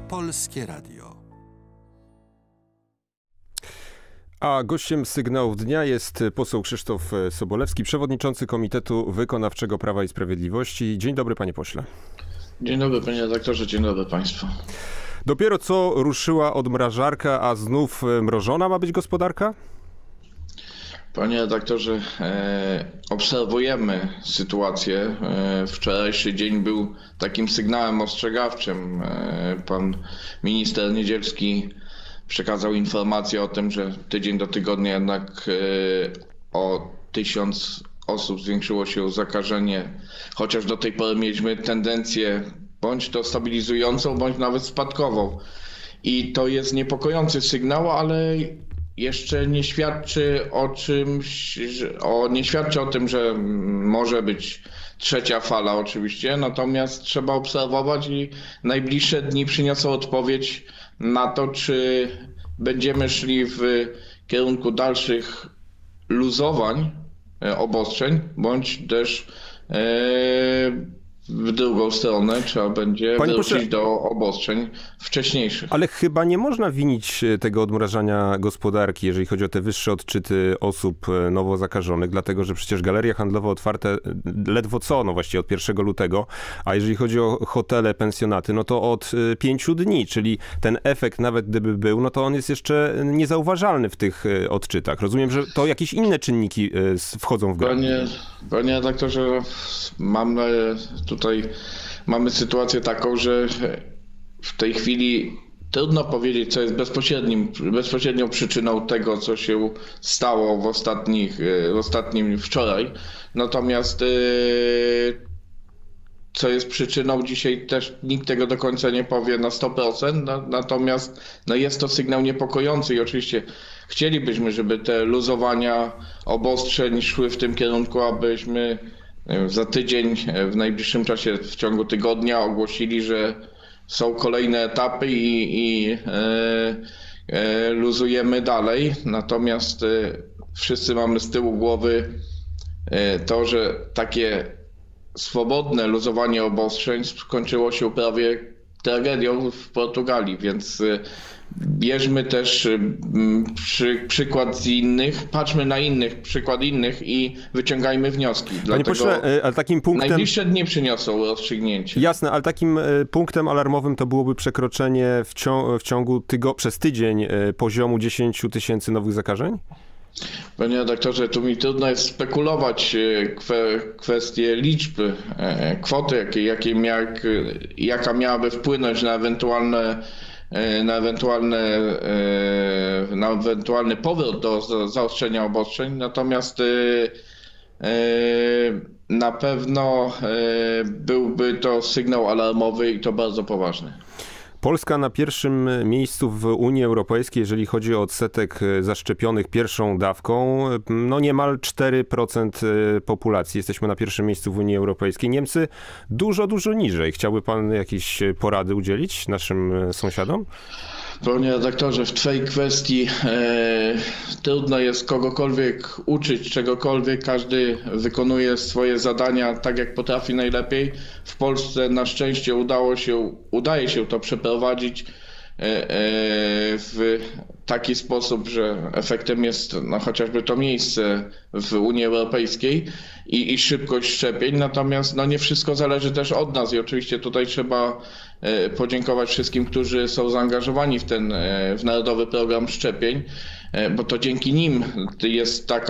Polskie Radio. A gościem Sygnałów Dnia jest poseł Krzysztof Sobolewski, przewodniczący Komitetu Wykonawczego Prawa i Sprawiedliwości. Dzień dobry, panie pośle. Dzień dobry, panie redaktorze, dzień dobry państwu. Dopiero co ruszyła odmrażarka, a znów mrożona ma być gospodarka? Panie redaktorze, obserwujemy sytuację. Wczorajszy dzień był takim sygnałem ostrzegawczym. Pan minister Niedzielski przekazał informację o tym, że tydzień do tygodnia jednak o 1000 osób zwiększyło się zakażenie, chociaż do tej pory mieliśmy tendencję bądź to stabilizującą, bądź nawet spadkową. I to jest niepokojący sygnał, ale jeszcze nie świadczy o czymś, nie świadczy o tym, że może być trzecia fala oczywiście, natomiast trzeba obserwować i najbliższe dni przyniosą odpowiedź na to, czy będziemy szli w kierunku dalszych luzowań, obostrzeń, bądź też w drugą stronę trzeba będzie wrócić do obostrzeń wcześniejszych. Ale chyba nie można winić tego odmrażania gospodarki, jeżeli chodzi o te wyższe odczyty osób nowo zakażonych, dlatego że przecież galerie handlowe otwarte ledwo co, no właściwie od 1 lutego, a jeżeli chodzi o hotele, pensjonaty, no to od 5 dni, czyli ten efekt nawet gdyby był, no to on jest jeszcze niezauważalny w tych odczytach. Rozumiem, że to jakieś inne czynniki wchodzą w grę. Panie redaktorze, tutaj mamy sytuację taką, że w tej chwili trudno powiedzieć, co jest bezpośrednią przyczyną tego, co się stało w ostatnim wczoraj. Natomiast co jest przyczyną, dzisiaj też nikt tego do końca nie powie na 100%, natomiast jest to sygnał niepokojący i oczywiście chcielibyśmy, żeby te luzowania obostrzeń szły w tym kierunku, abyśmy za tydzień, w najbliższym czasie, w ciągu tygodnia ogłosili, że są kolejne etapy i luzujemy dalej. Natomiast wszyscy mamy z tyłu głowy to, że takie swobodne luzowanie obostrzeń skończyło się prawie tragedią w Portugalii, więc bierzmy też przykład z innych, patrzmy na przykład innych i wyciągajmy wnioski. Panie pośle, ale takim punktem... Najbliższe dni przyniosą rozstrzygnięcie. Jasne, ale takim punktem alarmowym to byłoby przekroczenie przez tydzień poziomu 10 000 nowych zakażeń? Panie redaktorze, tu mi trudno jest spekulować kwestię liczby, kwoty, jaka miałaby wpłynąć na ewentualny powrót do zaostrzenia obostrzeń, natomiast na pewno byłby to sygnał alarmowy i to bardzo poważny. Polska na pierwszym miejscu w Unii Europejskiej, jeżeli chodzi o odsetek zaszczepionych pierwszą dawką, no niemal 4% populacji. Jesteśmy na pierwszym miejscu w Unii Europejskiej. Niemcy dużo, dużo niżej. Chciałby pan jakieś porady udzielić naszym sąsiadom? Panie redaktorze, w tej kwestii trudno jest kogokolwiek uczyć czegokolwiek. Każdy wykonuje swoje zadania tak, jak potrafi najlepiej. W Polsce na szczęście udaje się to przeprowadzić w taki sposób, że efektem jest chociażby to miejsce w Unii Europejskiej i szybkość szczepień. Natomiast nie wszystko zależy też od nas i oczywiście tutaj trzeba podziękować wszystkim, którzy są zaangażowani w Narodowy Program Szczepień, bo to dzięki nim jest taki,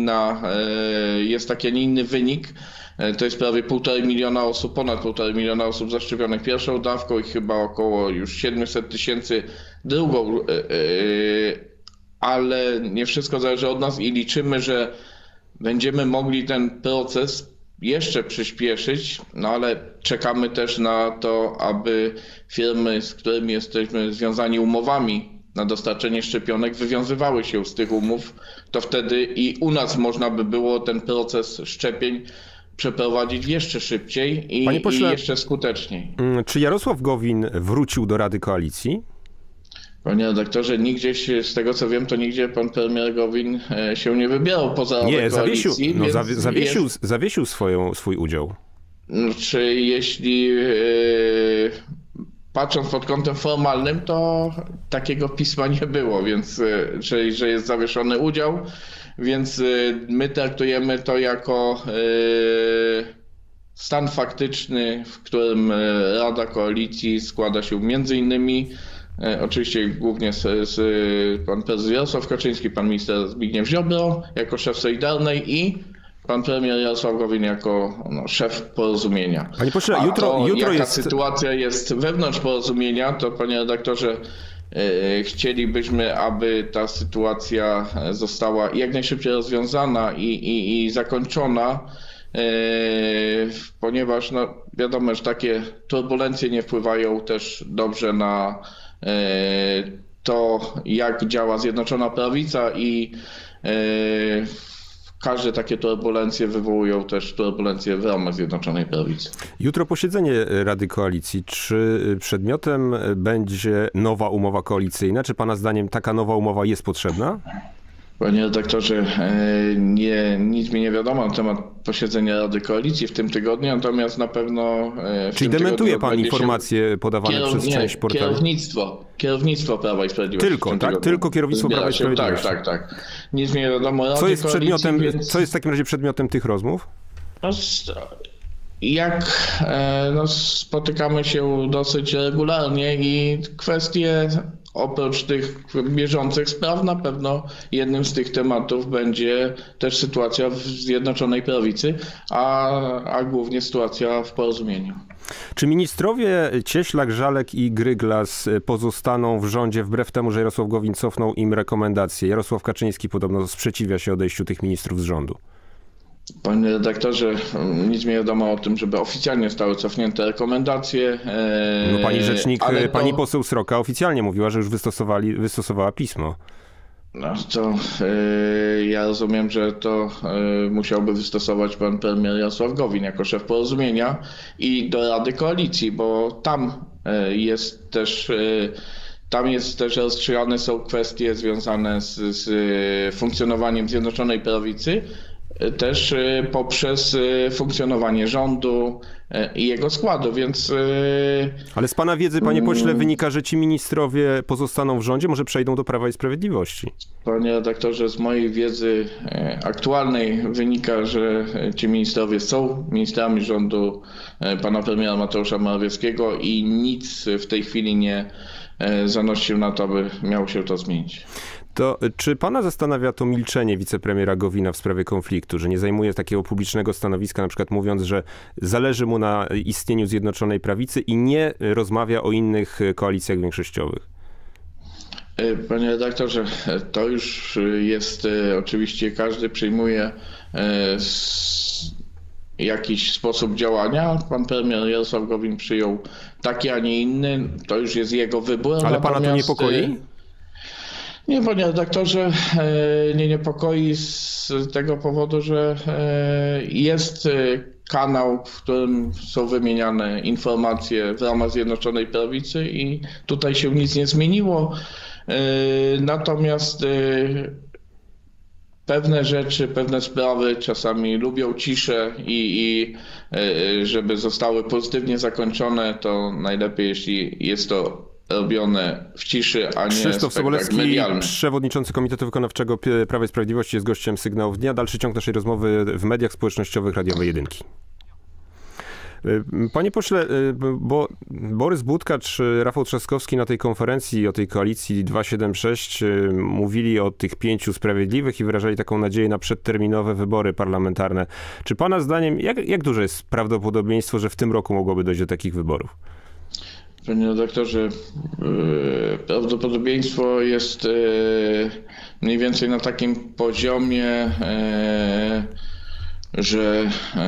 a nie inny wynik. To jest prawie 1,5 miliona osób, ponad 1,5 miliona osób zaszczepionych pierwszą dawką i chyba około już 700 000 drugą, ale nie wszystko zależy od nas i liczymy, że będziemy mogli ten proces jeszcze przyspieszyć, ale czekamy też na to, aby firmy, z którymi jesteśmy związani umowami na dostarczenie szczepionek, wywiązywały się z tych umów, to wtedy i u nas można by było ten proces szczepień przeprowadzić jeszcze szybciej i jeszcze skuteczniej. Czy Jarosław Gowin wrócił do Rady Koalicji? Panie redaktorze, z tego co wiem, to nigdzie pan premier Gowin się nie wybierał poza Radę Koalicji. Zawiesił swój udział. Czy jeśli patrząc pod kątem formalnym, to takiego pisma nie było, więc że jest zawieszony udział, więc my traktujemy to jako stan faktyczny, w którym Rada Koalicji składa się między innymi, oczywiście głównie z pan prezes Jarosław Kaczyński, pan minister Zbigniew Ziobro jako szef Solidarnej i pan premier Jarosław Gowin jako szef Porozumienia. Panie pośle, jutro jaka jest... sytuacja jest wewnątrz Porozumienia, to panie redaktorze, chcielibyśmy, aby ta sytuacja została jak najszybciej rozwiązana i zakończona, ponieważ wiadomo, że takie turbulencje nie wpływają też dobrze na to, jak działa Zjednoczona Prawica i każde takie turbulencje wywołują też turbulencje w ramach Zjednoczonej Prawicy. Jutro posiedzenie Rady Koalicji. Czy przedmiotem będzie nowa umowa koalicyjna? Czy pana zdaniem taka nowa umowa jest potrzebna? Panie redaktorze, nic mi nie wiadomo na temat posiedzenia Rady Koalicji w tym tygodniu, natomiast na pewno Czyli dementuje pan informacje podawane przez część portali? Kierownictwo Prawa i Sprawiedliwości. Tylko, tak? Tylko kierownictwo Prawa i Sprawiedliwości. Tak. Nic mi nie wiadomo o Radzie Koalicji, więc... Co jest w takim razie przedmiotem tych rozmów? Spotykamy się dosyć regularnie i kwestie oprócz tych bieżących spraw na pewno jednym z tych tematów będzie też sytuacja w Zjednoczonej Prawicy, a głównie sytuacja w Porozumieniu. Czy ministrowie Cieślak, Żalek i Gryglas pozostaną w rządzie wbrew temu, że Jarosław Gowin cofnął im rekomendacje? Jarosław Kaczyński podobno sprzeciwia się odejściu tych ministrów z rządu. Panie redaktorze, nic mi nie wiadomo o tym, żeby oficjalnie zostały cofnięte rekomendacje. Pani rzecznik, pani poseł Sroka oficjalnie mówiła, że już wystosowała pismo. Ja rozumiem, że to musiałby wystosować pan premier Jarosław Gowin jako szef Porozumienia i do Rady Koalicji, bo tam jest też rozstrzygane są kwestie związane z funkcjonowaniem Zjednoczonej Prawicy, też poprzez funkcjonowanie rządu i jego składu, więc... Ale z pana wiedzy, panie pośle, wynika, że ci ministrowie pozostaną w rządzie, może przejdą do Prawa i Sprawiedliwości? Panie redaktorze, z mojej wiedzy aktualnej wynika, że ci ministrowie są ministrami rządu pana premiera Mateusza Morawieckiego i nic w tej chwili nie zanosi na to, aby miało się to zmienić. To czy pana zastanawia to milczenie wicepremiera Gowina w sprawie konfliktu, że nie zajmuje takiego publicznego stanowiska, na przykład mówiąc, że zależy mu na istnieniu Zjednoczonej Prawicy i nie rozmawia o innych koalicjach większościowych? Panie redaktorze, to już jest oczywiście, każdy przyjmuje jakiś sposób działania. Pan premier Jarosław Gowin przyjął taki, a nie inny. To już jest jego wybór. Ale pana to niepokoi? Nie, panie redaktorze, nie niepokoi z tego powodu, że jest kanał, w którym są wymieniane informacje w ramach Zjednoczonej Prawicy i tutaj się nic nie zmieniło. Natomiast pewne rzeczy, pewne sprawy czasami lubią ciszę i żeby zostały pozytywnie zakończone, to najlepiej, jeśli jest to robione w ciszy, a nie Krzysztof Sobolewski, medialny. przewodniczący Komitetu Wykonawczego Prawa i Sprawiedliwości, jest gościem Sygnałów Dnia. Dalszy ciąg naszej rozmowy w mediach społecznościowych Radiowej Jedynki. Panie pośle, bo Borys Budka czy Rafał Trzaskowski na tej konferencji o tej koalicji 276 mówili o tych 5 sprawiedliwych i wyrażali taką nadzieję na przedterminowe wybory parlamentarne. Czy pana zdaniem, jak duże jest prawdopodobieństwo, że w tym roku mogłoby dojść do takich wyborów? Panie redaktorze, prawdopodobieństwo jest mniej więcej na takim poziomie, że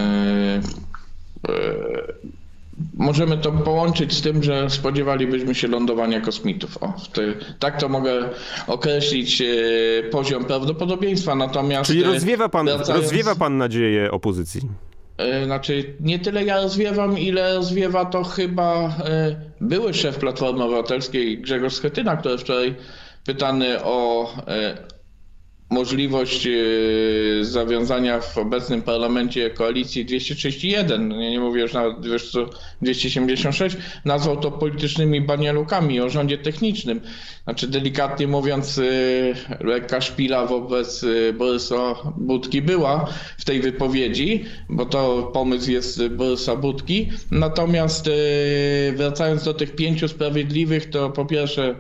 możemy to połączyć z tym, że spodziewalibyśmy się lądowania kosmitów. Tak to mogę określić poziom prawdopodobieństwa, natomiast... Czyli rozwiewa pan nadzieję opozycji? Znaczy, nie tyle ja rozwiewam, ile rozwiewa to chyba były szef Platformy Obywatelskiej Grzegorz Schetyna, który wczoraj pytany o możliwość zawiązania w obecnym parlamencie koalicji 231, nie mówię już nawet 276, nazwał to politycznymi banialukami o rządzie technicznym. Znaczy delikatnie mówiąc, lekka szpila wobec Borysa Budki była w tej wypowiedzi, bo to pomysł jest Borysa Budki. Natomiast wracając do tych 5 sprawiedliwych, to po pierwsze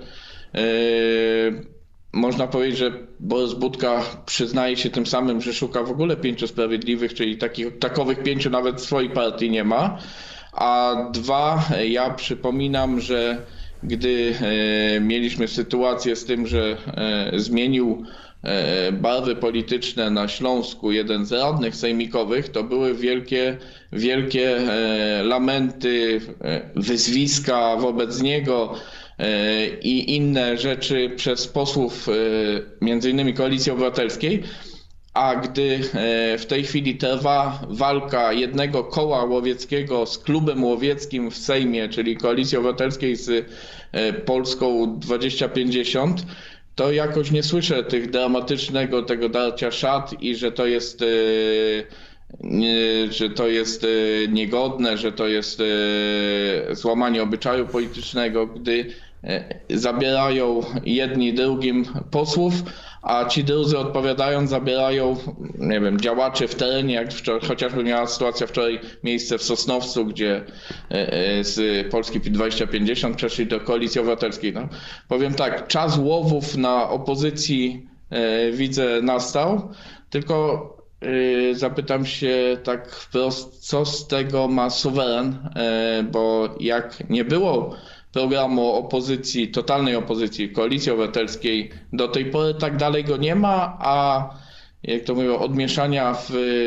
można powiedzieć, że Borys Budka przyznaje się tym samym, że szuka w ogóle 5 sprawiedliwych, czyli takowych 5 nawet w swojej partii nie ma. A 2, ja przypominam, że gdy mieliśmy sytuację z tym, że zmienił barwy polityczne na Śląsku jeden z radnych sejmikowych, to były wielkie lamenty, wyzwiska wobec niego i inne rzeczy przez posłów między innymi Koalicji Obywatelskiej, a gdy w tej chwili trwa walka jednego koła łowieckiego z klubem łowieckim w Sejmie, czyli Koalicji Obywatelskiej z Polską 2050, to jakoś nie słyszę tego darcia szat i że to jest niegodne, że to jest złamanie obyczaju politycznego, gdy zabierają jedni drugim posłów, a ci drudzy odpowiadając zabierają, nie wiem, działaczy w terenie, jak chociażby miała sytuacja wczoraj miejsce w Sosnowcu, gdzie z Polski 2050 przeszli do Koalicji Obywatelskiej. No, powiem tak, czas łowów na opozycji widzę nastał, tylko zapytam się tak wprost, co z tego ma suweren, bo jak nie było programu opozycji, totalnej opozycji, Koalicji Obywatelskiej, do tej pory tak dalej go nie ma, a jak to mówią, od mieszania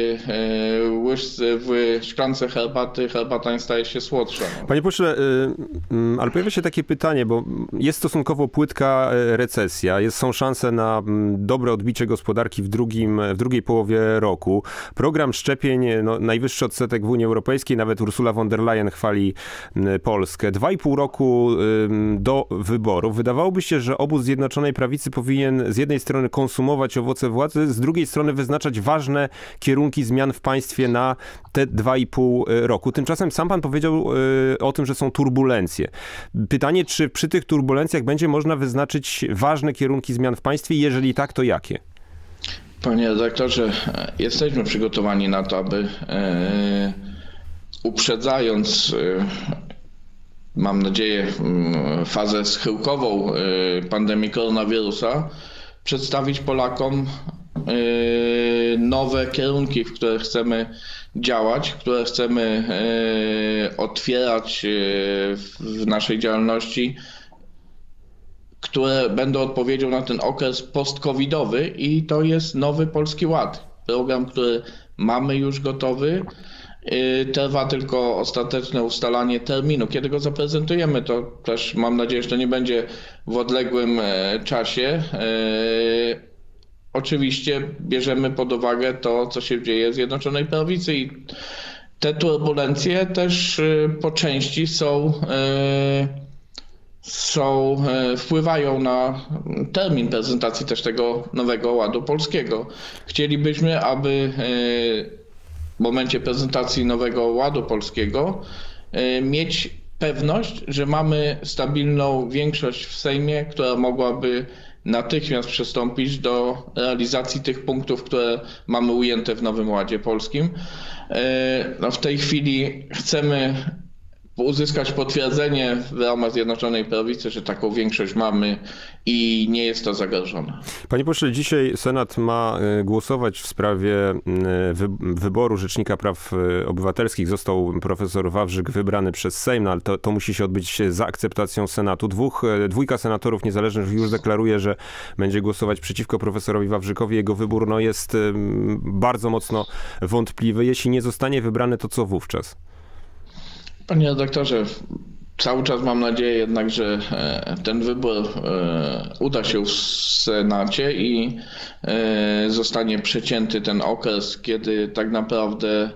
w szklance herbaty, herbata nie staje się słodsza. No. Panie pośle, ale pojawia się takie pytanie, bo jest stosunkowo płytka recesja, są szanse na dobre odbicie gospodarki w drugiej połowie roku. Program szczepień, no, najwyższy odsetek w Unii Europejskiej, nawet Ursula von der Leyen chwali Polskę. 2,5 roku do wyborów. Wydawałoby się, że obóz Zjednoczonej Prawicy powinien z jednej strony konsumować owoce władzy, z drugiej strony wyznaczać ważne kierunki zmian w państwie na te 2,5 roku. Tymczasem sam pan powiedział o tym, że są turbulencje. Pytanie, czy przy tych turbulencjach będzie można wyznaczyć ważne kierunki zmian w państwie? Jeżeli tak, to jakie? Panie redaktorze, jesteśmy przygotowani na to, aby uprzedzając, mam nadzieję, fazę schyłkową pandemii koronawirusa, przedstawić Polakom nowe kierunki, w które chcemy działać, które chcemy otwierać w naszej działalności, które będą odpowiedzią na ten okres post-covidowy i to jest Nowy Polski Ład. Program, który mamy już gotowy. Trwa tylko ostateczne ustalanie terminu. Kiedy go zaprezentujemy, to też mam nadzieję, że to nie będzie w odległym czasie. Oczywiście bierzemy pod uwagę to, co się dzieje w Zjednoczonej Prawicy i te turbulencje też po części wpływają na termin prezentacji też tego Nowego Ładu Polskiego. Chcielibyśmy, aby w momencie prezentacji Nowego Ładu Polskiego mieć pewność, że mamy stabilną większość w Sejmie, która mogłaby natychmiast przystąpić do realizacji tych punktów, które mamy ujęte w Nowym Ładzie Polskim. No w tej chwili chcemy uzyskać potwierdzenie w ramach Zjednoczonej Prawicy, że taką większość mamy i nie jest to zagrożone. Panie pośle, dzisiaj Senat ma głosować w sprawie wyboru Rzecznika Praw Obywatelskich. Został profesor Wawrzyk wybrany przez Sejm, no ale to musi się odbyć za akceptacją Senatu. Dwójka senatorów niezależnych już deklaruje, że będzie głosować przeciwko profesorowi Wawrzykowi. Jego wybór jest bardzo mocno wątpliwy. Jeśli nie zostanie wybrany, to co wówczas? Panie redaktorze, cały czas mam nadzieję jednak, że ten wybór uda się w Senacie i zostanie przecięty ten okres, kiedy tak naprawdę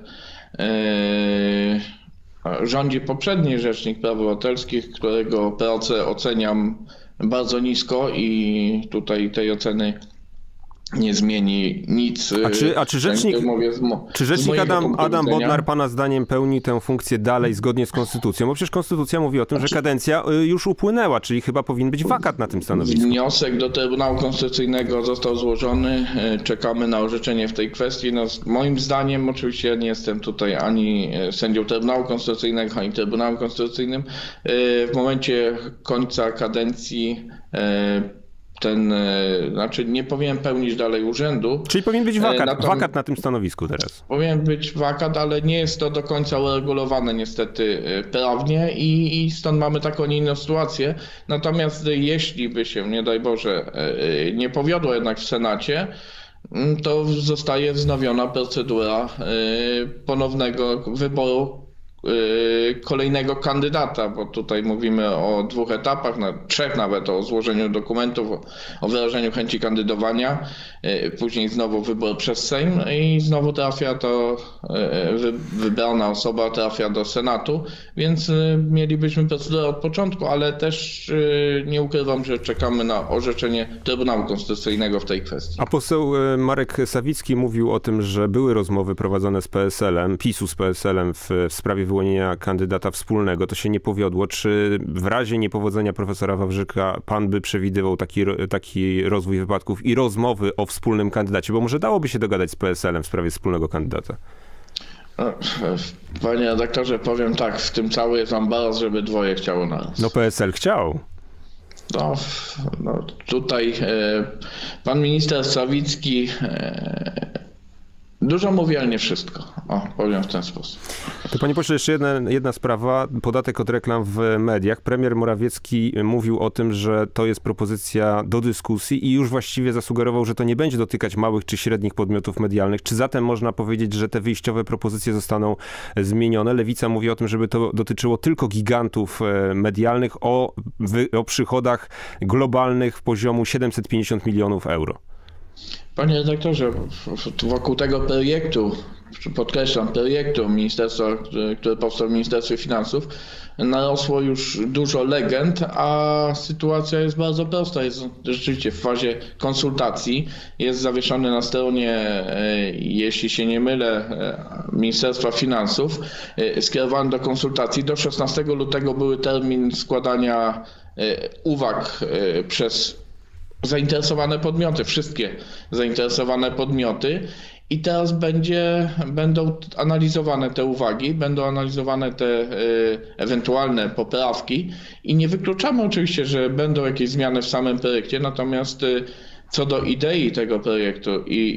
rządzi poprzedni Rzecznik Praw Obywatelskich, którego pracę oceniam bardzo nisko i tutaj tej oceny nie zmieni nic. A czy rzecznik Adam Bodnar pana zdaniem pełni tę funkcję dalej zgodnie z konstytucją? Bo przecież konstytucja mówi o tym, że kadencja już upłynęła, czyli chyba powinien być wakat na tym stanowisku. Wniosek do Trybunału Konstytucyjnego został złożony. Czekamy na orzeczenie w tej kwestii. No, moim zdaniem, oczywiście ja nie jestem tutaj ani sędzią Trybunału Konstytucyjnego, ani Trybunałem Konstytucyjnym. W momencie końca kadencji znaczy nie powinien pełnić dalej urzędu. Czyli powinien być wakat na tym stanowisku teraz. Powinien być wakat, ale nie jest to do końca uregulowane niestety prawnie i stąd mamy taką inną sytuację. Natomiast jeśli by się, nie daj Boże, nie powiodło jednak w Senacie, to zostaje wznowiona procedura ponownego wyboru kolejnego kandydata, bo tutaj mówimy o 2 etapach, 3 nawet, o złożeniu dokumentów, o wyrażeniu chęci kandydowania, później znowu wybór przez Sejm i znowu trafia to, wybrana osoba trafia do Senatu, więc mielibyśmy procedurę od początku, ale też nie ukrywam, że czekamy na orzeczenie Trybunału Konstytucyjnego w tej kwestii. A poseł Marek Sawicki mówił o tym, że były rozmowy prowadzone z PSL-em, PiS-u z PSL-em w sprawie wyłonienia kandydata wspólnego. To się nie powiodło. Czy w razie niepowodzenia profesora Wawrzyka pan by przewidywał taki rozwój wypadków i rozmowy o wspólnym kandydacie? Bo może dałoby się dogadać z PSL-em w sprawie wspólnego kandydata? Panie redaktorze, powiem tak, w tym cały jest ambaras, żeby 2 chciało naraz. No PSL chciał. No tutaj pan minister Sawicki dużo mówi, ale nie wszystko. Powiem w ten sposób. To panie pośle, jeszcze jedna sprawa. Podatek od reklam w mediach. Premier Morawiecki mówił o tym, że to jest propozycja do dyskusji i już właściwie zasugerował, że to nie będzie dotykać małych czy średnich podmiotów medialnych. Czy zatem można powiedzieć, że te wyjściowe propozycje zostaną zmienione? Lewica mówi o tym, żeby to dotyczyło tylko gigantów medialnych o przychodach globalnych poziomu 750 milionów euro. Panie redaktorze, wokół tego projektu, podkreślam, projektu ministerstwa, który powstał w Ministerstwie Finansów, narosło już dużo legend, a sytuacja jest bardzo prosta. Jest rzeczywiście w fazie konsultacji, jest zawieszony na stronie, jeśli się nie mylę, Ministerstwa Finansów, skierowany do konsultacji. Do 16 lutego były termin składania uwag przez zainteresowane podmioty, wszystkie zainteresowane podmioty i teraz będą analizowane te uwagi, będą analizowane te ewentualne poprawki i nie wykluczamy oczywiście, że będą jakieś zmiany w samym projekcie, natomiast co do idei tego projektu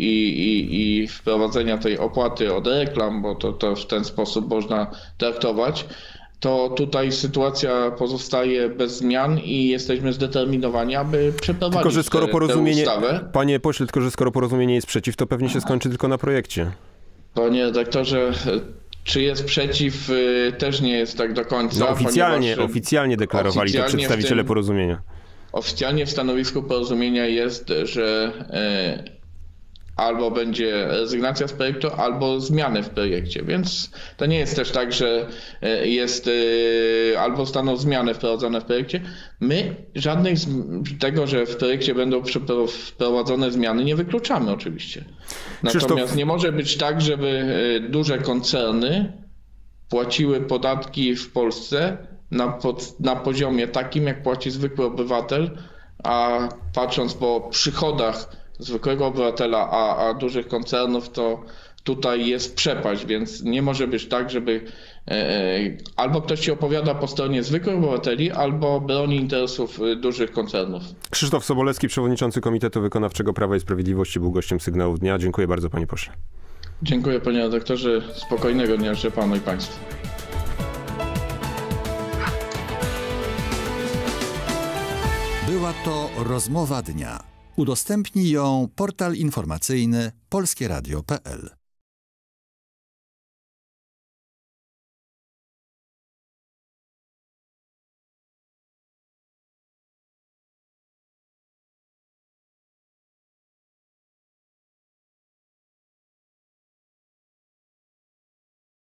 i wprowadzenia tej opłaty od reklam, bo to w ten sposób można traktować, to tutaj sytuacja pozostaje bez zmian i jesteśmy zdeterminowani, aby przeprowadzić tę ustawę. Panie pośle, tylko że skoro porozumienie jest przeciw, to pewnie się skończy tylko na projekcie. Panie redaktorze, czy jest przeciw, też nie jest tak do końca. No oficjalnie deklarowali to przedstawiciele porozumienia. Oficjalnie w stanowisku porozumienia jest, że albo będzie rezygnacja z projektu, albo zmiany w projekcie. Więc to nie jest też tak, że jest albo zostaną zmiany wprowadzone w projekcie. My żadnych tego, że w projekcie będą wprowadzone zmiany, nie wykluczamy oczywiście. Natomiast nie może być tak, żeby duże koncerny płaciły podatki w Polsce na poziomie takim, jak płaci zwykły obywatel, a patrząc po przychodach zwykłego obywatela, a dużych koncernów, to tutaj jest przepaść, więc nie może być tak, żeby albo ktoś się opowiada po stronie zwykłych obywateli, albo broni interesów dużych koncernów. Krzysztof Sobolewski, przewodniczący Komitetu Wykonawczego Prawa i Sprawiedliwości, był gościem Sygnałów Dnia. Dziękuję bardzo, panie pośle. Dziękuję, panie redaktorze. Spokojnego dnia życzę panu i państwu. Była to rozmowa dnia. Udostępnij ją portal informacyjny polskieradio.pl.